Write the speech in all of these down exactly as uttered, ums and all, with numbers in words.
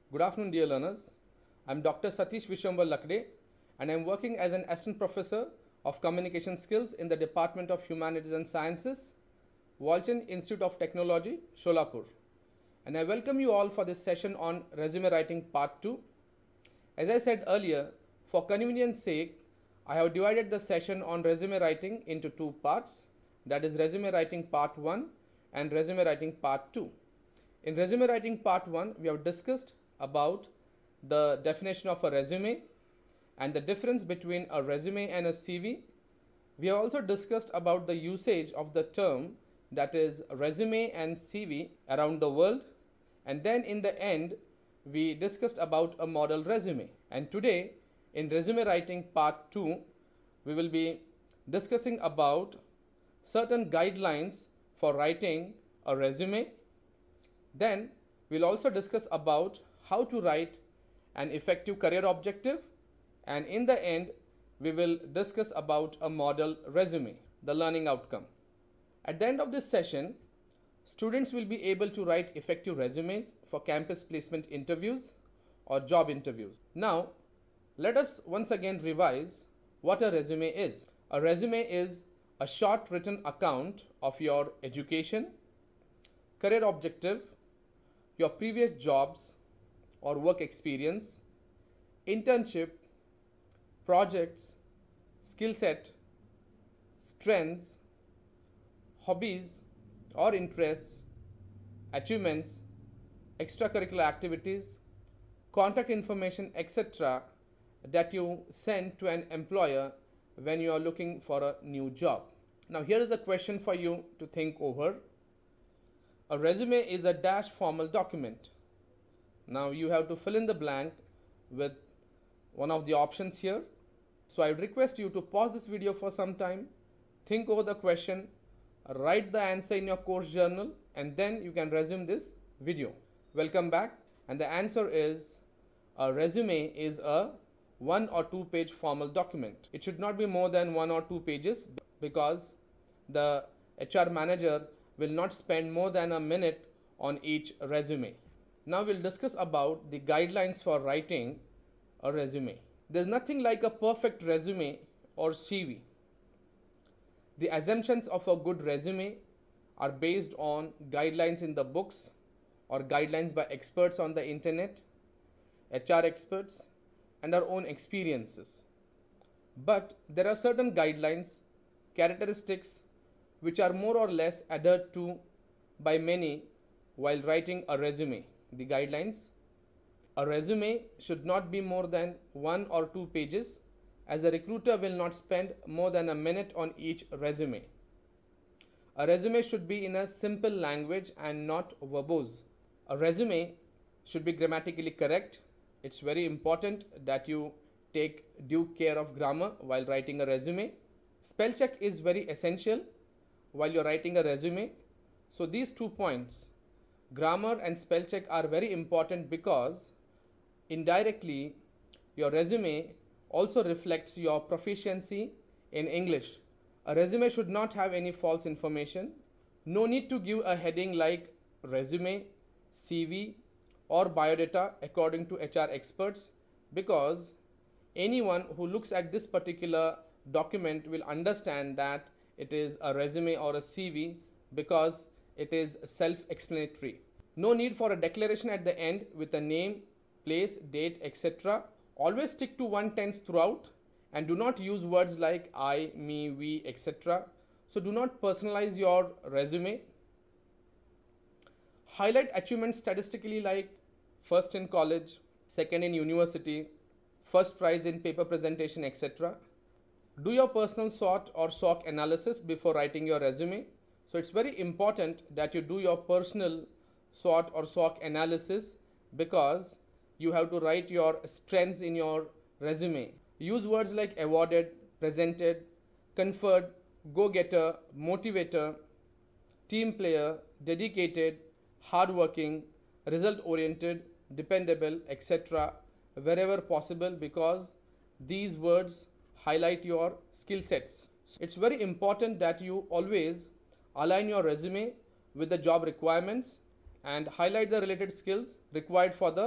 Good afternoon, dear learners. I'm Doctor Satish Vishwambar Lakde, and I'm working as an assistant professor of communication skills in the Department of Humanities and Sciences, Walchand Institute of Technology, Solapur. And I welcome you all for this session on resume writing part two. As I said earlier, for convenience sake, I have divided the session on resume writing into two parts, that is resume writing part one and resume writing part two. In resume writing part one, we have discussed about the definition of a resume and the difference between a resume and a C V. We have also discussed about the usage of the term, that is resume and C V, around the world. And then in the end, we discussed about a model resume. And today, in resume writing part two, we will be discussing about certain guidelines for writing a resume. Then we'll also discuss about how to write an effective career objective, and in the end we will discuss about a model resume, the learning outcome. At the end of this session, students will be able to write effective resumes for campus placement interviews or job interviews. Now let us once again revise what a resume is. A resume is a short written account of your education, career objective, your previous jobs or work experience, internship, projects, skill set, strengths, hobbies or interests, achievements, extracurricular activities, contact information, et cetera that you send to an employer when you are looking for a new job. Now here is a question for you to think over. A resume is a dash formal document. Now you have to fill in the blank with one of the options here. So I would request you to pause this video for some time, think over the question, write the answer in your course journal, and then you can resume this video. Welcome back, and the answer is a resume is a one or two page formal document. It should not be more than one or two pages because the H R manager will not spend more than a minute on each resume. Now we'll discuss about the guidelines for writing a resume. There's nothing like a perfect resume or C V. The assumptions of a good resume are based on guidelines in the books or guidelines by experts on the internet, H R experts, and our own experiences. But there are certain guidelines, characteristics, which are more or less adhered to by many while writing a resume. The guidelines: a resume should not be more than one or two pages, as a recruiter will not spend more than a minute on each resume. A resume should be in a simple language and not verbose. A resume should be grammatically correct. It's very important that you take due care of grammar while writing a resume. Spell check is very essential while you're writing a resume. So these two points, grammar and spell check, are very important because indirectly your resume also reflects your proficiency in English. A resume should not have any false information. No need to give a heading like resume, C V or biodata according to H R experts, because anyone who looks at this particular document will understand that it is a resume or a C V because it is self-explanatory. No need for a declaration at the end with a name, place, date, et cetera. Always stick to one tense throughout and do not use words like I, me, we, et cetera. So do not personalize your resume. Highlight achievements statistically like first in college, second in university, first prize in paper presentation, et cetera. Do your personal SWOT or SWOT analysis before writing your resume. So it's very important that you do your personal SWOT or SWOT analysis because you have to write your strengths in your resume. Use words like awarded, presented, conferred, go-getter, motivator, team player, dedicated, hardworking, result-oriented, dependable, et cetera wherever possible, because these words highlight your skill sets. It's very important that you always align your resume with the job requirements and highlight the related skills required for the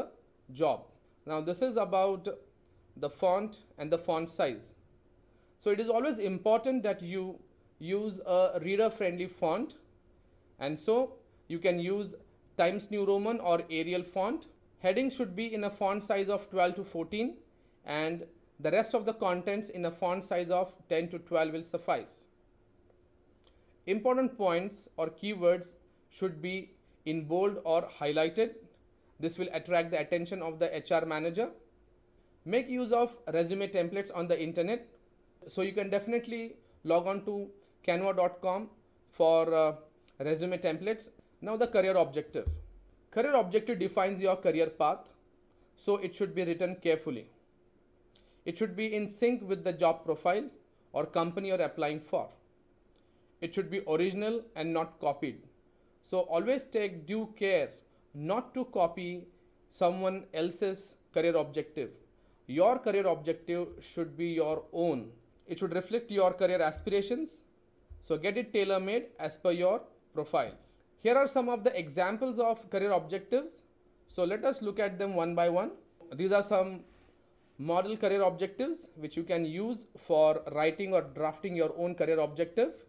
job. Now this is about the font and the font size. So it is always important that you use a reader friendly font, and so you can use Times New Roman or Arial font. Headings should be in a font size of twelve to fourteen, and the rest of the contents in a font size of ten to twelve will suffice. Important points or keywords should be in bold or highlighted. This will attract the attention of the H R manager. Make use of resume templates on the internet. So you can definitely log on to canva dot com for uh, resume templates. Now the career objective. Career objective defines your career path, so it should be written carefully. It should be in sync with the job profile or company you're applying for. It should be original and not copied. So always take due care not to copy someone else's career objective. Your career objective should be your own. It should reflect your career aspirations. So get it tailor-made as per your profile. Here are some of the examples of career objectives. So let us look at them one by one. These are some model career objectives which you can use for writing or drafting your own career objective.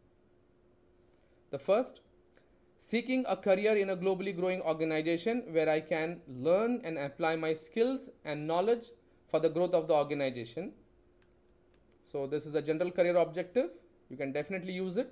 The first, seeking a career in a globally growing organization where I can learn and apply my skills and knowledge for the growth of the organization. So this is a general career objective. You can definitely use it.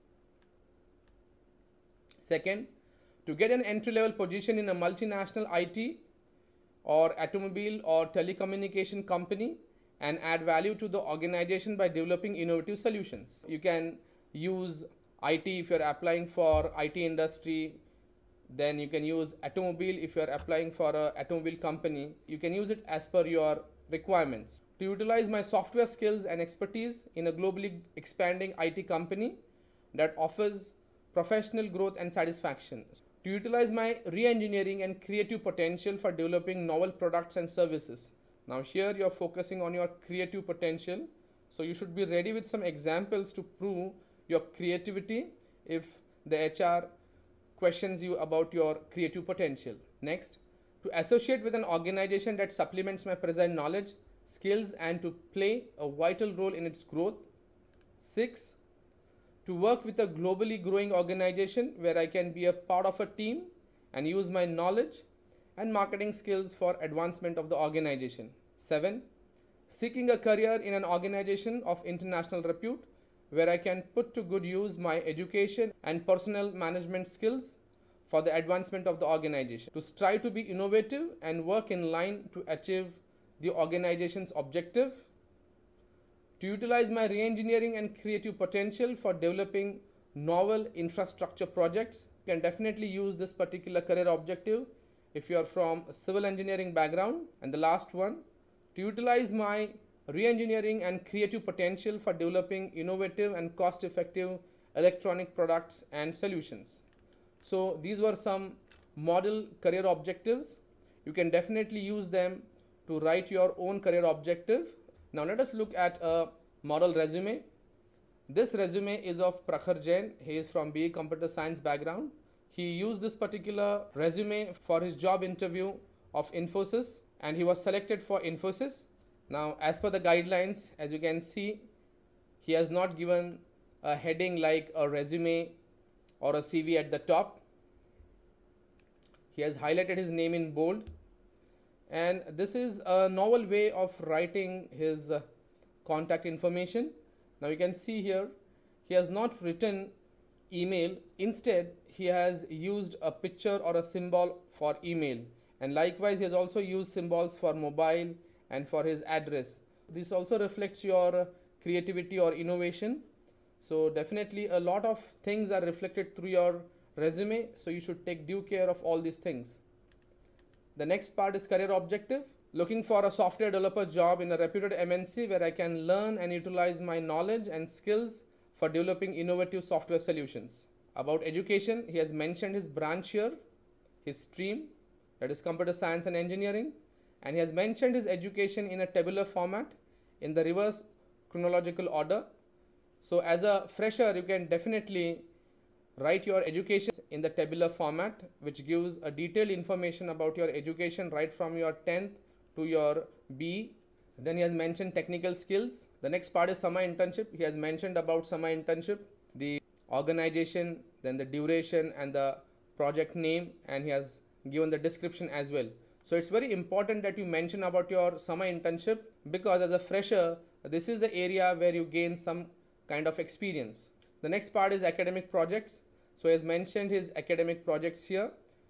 Second, to get an entry-level position in a multinational I T or automobile or telecommunication company and add value to the organization by developing innovative solutions. You can use I T if you're applying for I T industry. Then you can use automobile if you're applying for a automobile company. You can use it as per your requirements. To utilize my software skills and expertise in a globally expanding I T company that offers professional growth and satisfaction. To utilize my re-engineering and creative potential for developing novel products and services. Now here you're focusing on your creative potential. So you should be ready with some examples to prove your creativity if the H R questions you about your creative potential. Next, to associate with an organization that supplements my present knowledge, skills, and to play a vital role in its growth. Six, to work with a globally growing organization where I can be a part of a team and use my knowledge and marketing skills for advancement of the organization. Seven, seeking a career in an organization of international repute where I can put to good use my education and personal management skills for the advancement of the organization. To strive to be innovative and work in line to achieve the organization's objective. To utilize my re-engineering and creative potential for developing novel infrastructure projects. You can definitely use this particular career objective if you are from a civil engineering background. And the last one, to utilize my re-engineering and creative potential for developing innovative and cost-effective electronic products and solutions. So these were some model career objectives. You can definitely use them to write your own career objective. Now let us look at a model resume. This resume is of Prakhar Jain. He is from B E Computer Science background. He used this particular resume for his job interview of Infosys and he was selected for Infosys. Now as per the guidelines, as you can see, he has not given a heading like a resume or a C V at the top. He has highlighted his name in bold. And this is a novel way of writing his uh, contact information. Now you can see here, he has not written email. Instead, he has used a picture or a symbol for email. And likewise, he has also used symbols for mobile and for his address. This also reflects your uh, creativity or innovation. So definitely a lot of things are reflected through your resume. So you should take due care of all these things. The next part is career objective. Looking for a software developer job in a reputed M N C where I can learn and utilize my knowledge and skills for developing innovative software solutions. About education, he has mentioned his branch here, his stream, that is computer science and engineering, and he has mentioned his education in a tabular format in the reverse chronological order. So as a fresher, you can definitely Write your education in the tabular format, which gives a detailed information about your education right from your tenth to your B E. Then he has mentioned technical skills. The next part is summer internship. He has mentioned about summer internship, the organization, then the duration and the project name, and he has given the description as well. So it's very important that you mention about your summer internship, because as a fresher, this is the area where you gain some kind of experience. The next part is academic projects. So he has mentioned his academic projects here.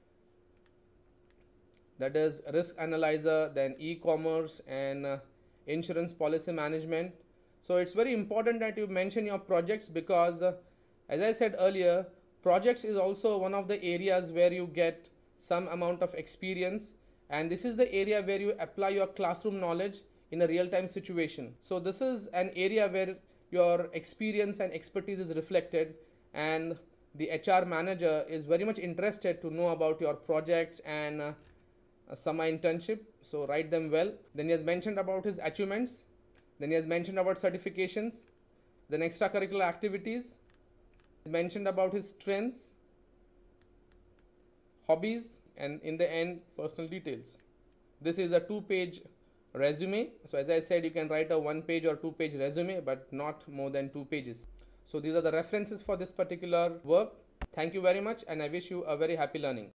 That is risk analyzer, then e-commerce and uh, insurance policy management. So it's very important that you mention your projects, because uh, as I said earlier, projects is also one of the areas where you get some amount of experience, and this is the area where you apply your classroom knowledge in a real-time situation. So this is an area where your experience and expertise is reflected, and the H R manager is very much interested to know about your projects and uh, summer internship. So write them well. Then he has mentioned about his achievements. Then he has mentioned about certifications, then extracurricular activities. He mentioned about his strengths, hobbies, and in the end, personal details. This is a two-page resume. So as I said, you can write a one-page or two-page resume, but not more than two pages. So these are the references for this particular work. Thank you very much, and I wish you a very happy learning.